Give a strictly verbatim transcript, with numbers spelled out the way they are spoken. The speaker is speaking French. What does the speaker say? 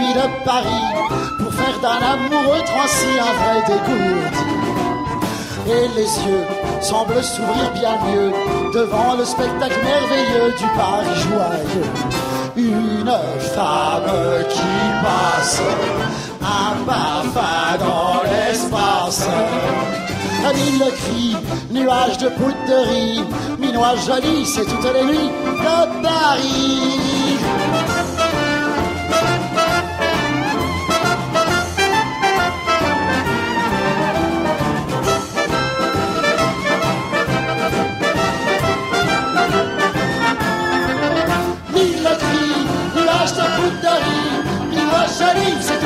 nuit de Paris pour faire d'un amoureux transi un vrai dégourdi. Et les yeux semblent s'ouvrir bien mieux devant le spectacle merveilleux du Paris joyeux. Une femme qui passe, un parfum dans l'espace. Mille cris, nuages de poudrerie, minois jolie, c'est toutes les nuits de Paris. Mille cris, nuages de poudrerie, minois jolie, c'est